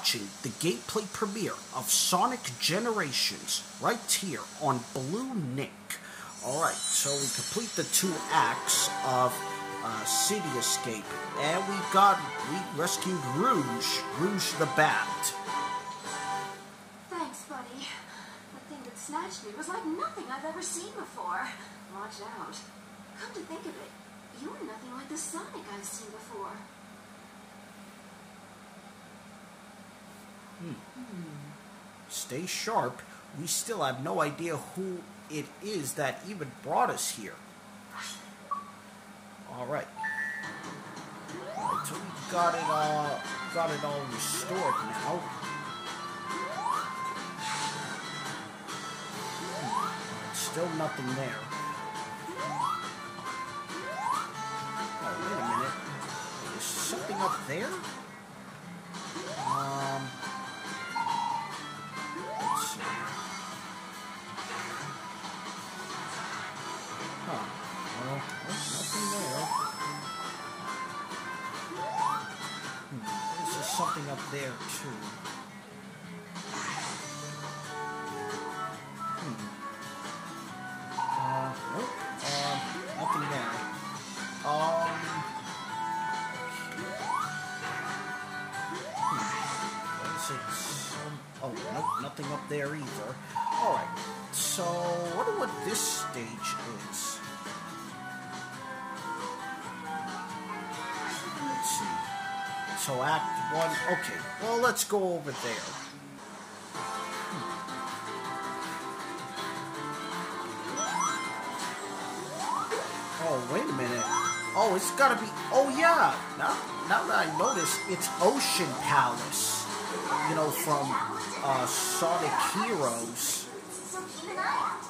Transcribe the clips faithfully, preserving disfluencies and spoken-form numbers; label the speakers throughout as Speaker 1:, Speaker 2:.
Speaker 1: watching the gameplay premiere of Sonic Generations right here on Blue Nick. Alright, so we complete the two acts of uh, City Escape, and we got, we rescued Rouge, Rouge the Bat.
Speaker 2: Thanks, buddy. The thing that snatched me was like nothing I've ever seen before. Watch out. Come to think of it, you were nothing like the Sonic I've seen before.
Speaker 1: Hmm. Hmm. Stay sharp. We still have no idea who it is that even brought us here. Alright. Alright, so we got it all, got it all restored now. Hmm. Still nothing there. Oh, wait a minute. Is something up there? Um... Let's see. Huh. Well, there's nothing there. Hmm. There's just something up there, too. Hmm. Uh, nope. Uh, nothing there. Um... Hmm. Is it some... Oh, nope, nothing up there either. Alright, so I wonder what this stage is. Let's see. So Act one, okay, well, let's go over there. Hmm. Oh, wait a minute. Oh, it's gotta be, oh yeah, now, now that I notice, it's Ocean Palace. You know, from uh, Sonic Heroes.
Speaker 2: So keep an eye out.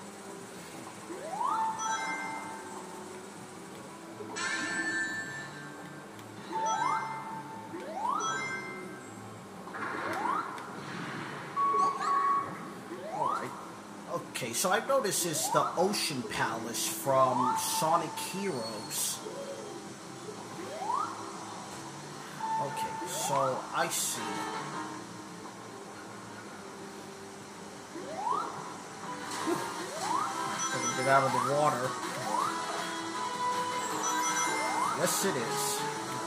Speaker 1: Alright. Okay, so I've noticed it's the Ocean Palace from Sonic Heroes. Okay, so I see. Gotta get out of the water. Yes, it is.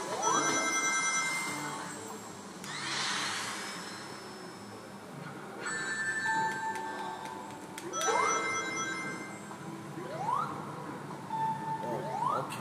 Speaker 1: Oh, okay.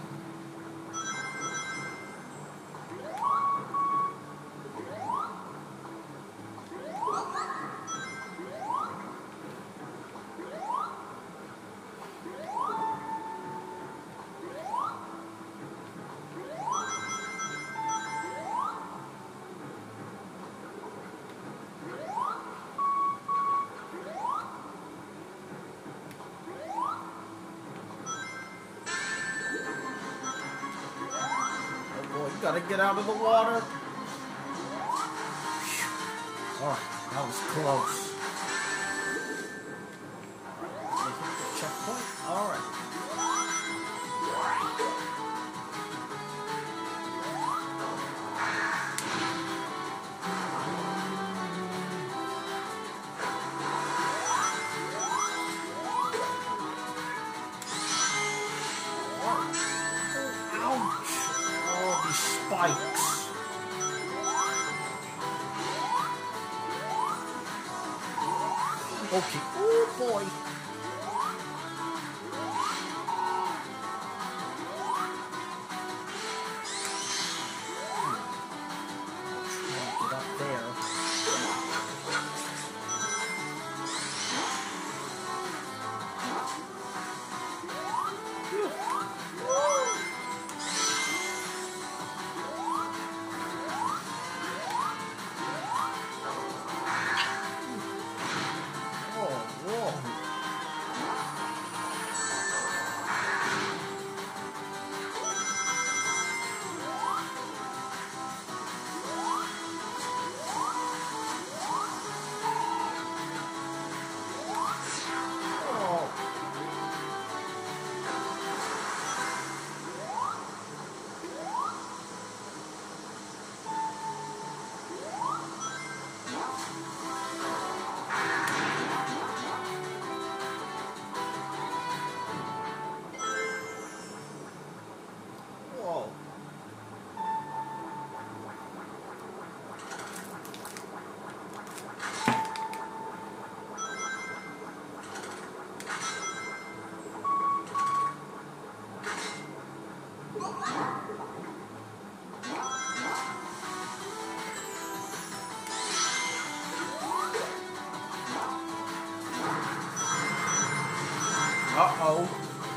Speaker 1: You gotta get out of the water. Alright, that was close. Alright, checkpoint. Alright. Spikes. Okay. Oh boy. Get up there. Uh-oh.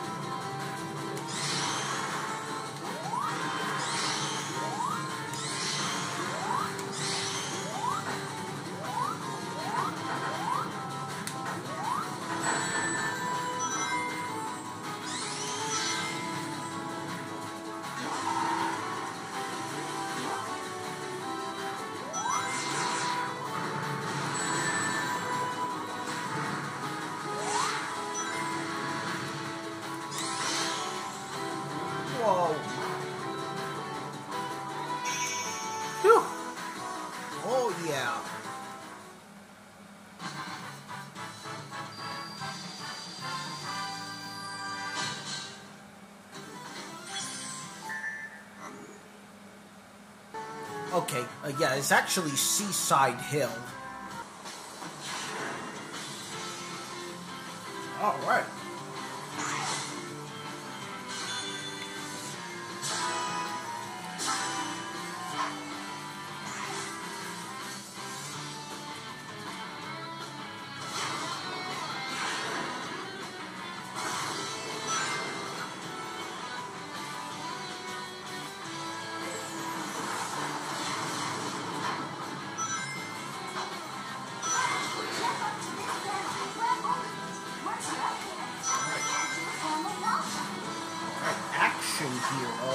Speaker 1: Whoa. Phew. Oh, yeah. Okay, uh, yeah, it's actually Seaside Hill. All right. Action hero.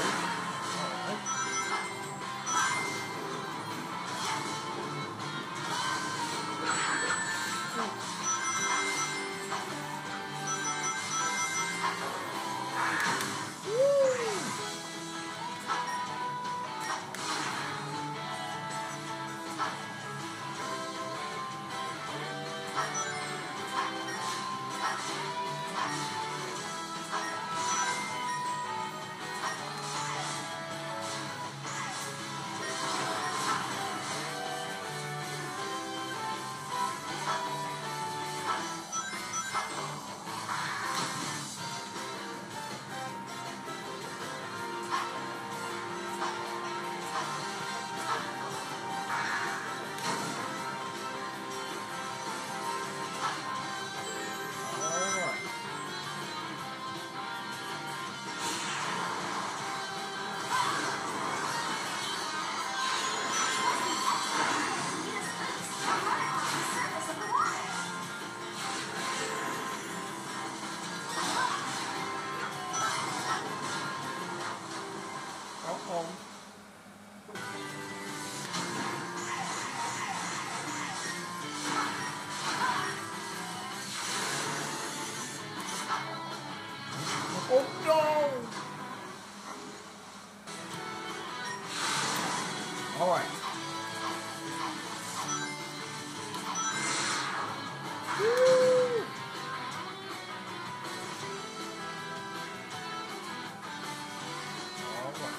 Speaker 1: Uh-oh. Oh no! All right. Woo! All right.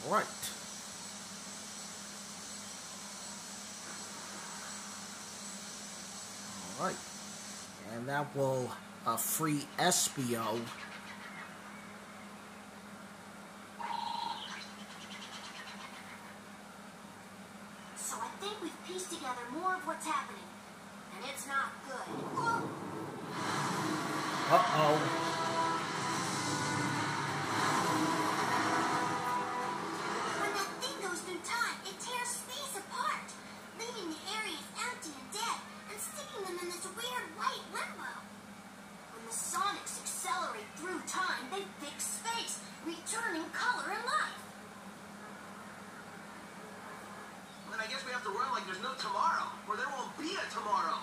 Speaker 1: Alright. Alright. And that will uh, free Espio.
Speaker 2: So I think we've pieced together more of what's happening. And it's not good.
Speaker 1: Uh-oh.
Speaker 3: I guess we have to run like there's no tomorrow, or there won't be a tomorrow.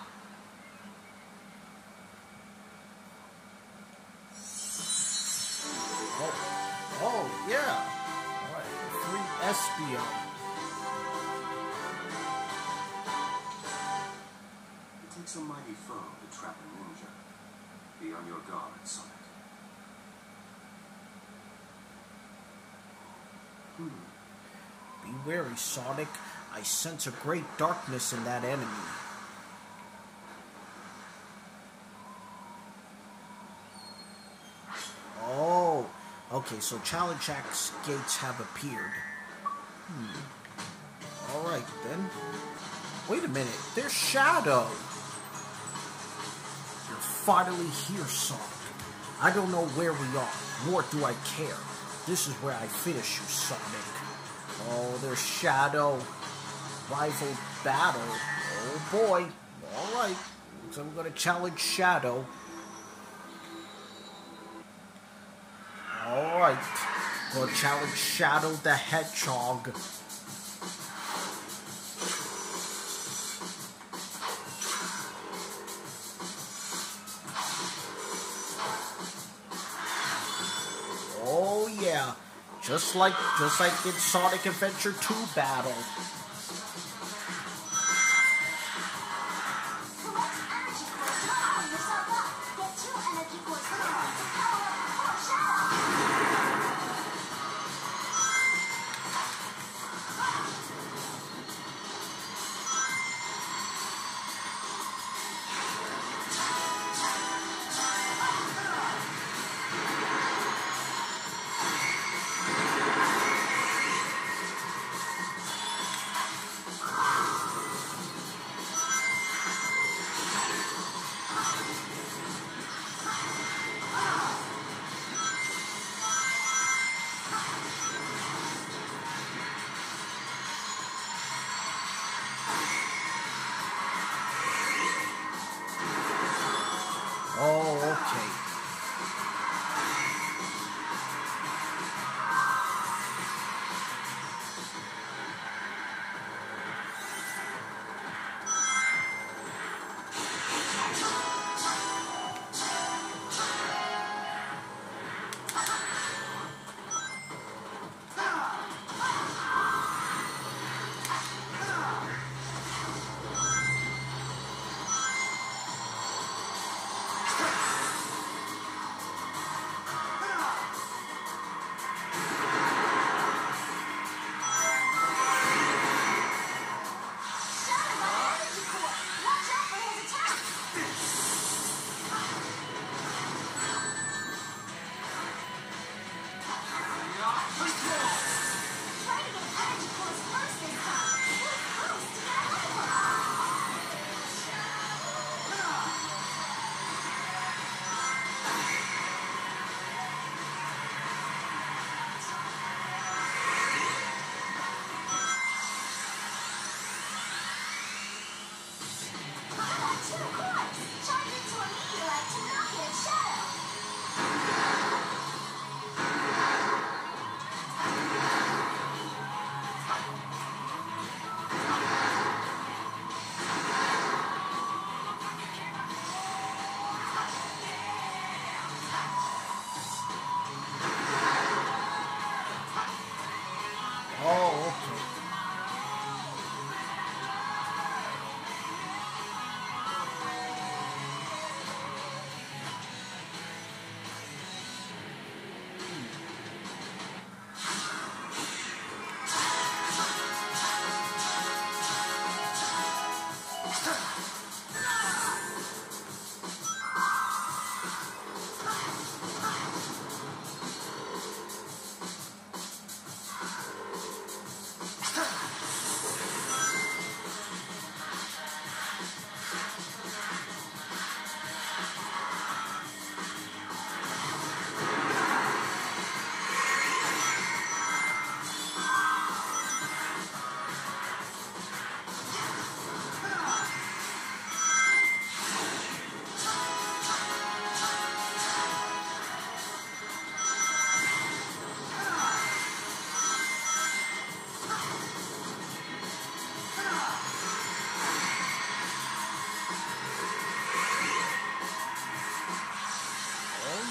Speaker 1: Oh, oh yeah. All right, free Espio.
Speaker 3: It takes a mighty foe to trap a ninja. Be on your guard, Sonic.
Speaker 1: Hmm. Be wary, Sonic. I sense a great darkness in that enemy. Oh, okay, so Challenge Axe gates have appeared. Hmm. Alright, then. Wait a minute, there's Shadow! You're finally here, Sonic. I don't know where we are, nor do I care. This is where I finish you, Sonic. Oh, there's Shadow. Rival battle. Oh boy. Alright. So we're going to challenge Shadow. Alright. Going to challenge Shadow the Hedgehog. Oh yeah. Just like, just like in Sonic Adventure two battle.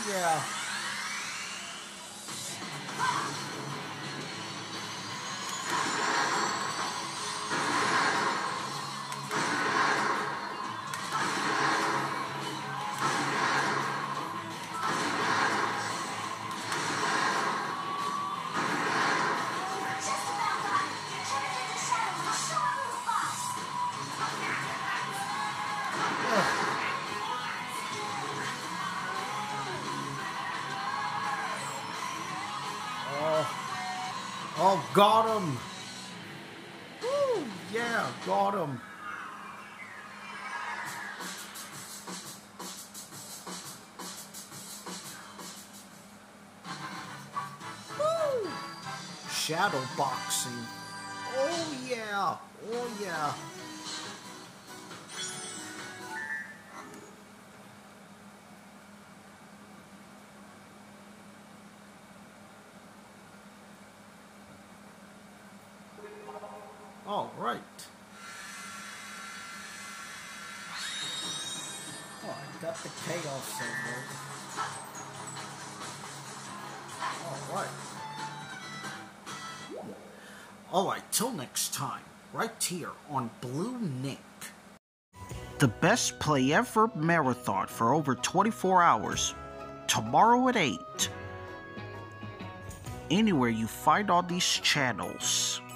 Speaker 1: yeah. Oh, got him! Woo, yeah, got him. Woo! Shadow boxing. Oh, yeah. Oh, yeah. All right. Oh, I got the chaos symbol. All right. All right, till next time, right here on Blue Nick. The best play ever marathon for over twenty-four hours. Tomorrow at eight. Anywhere you find all these channels.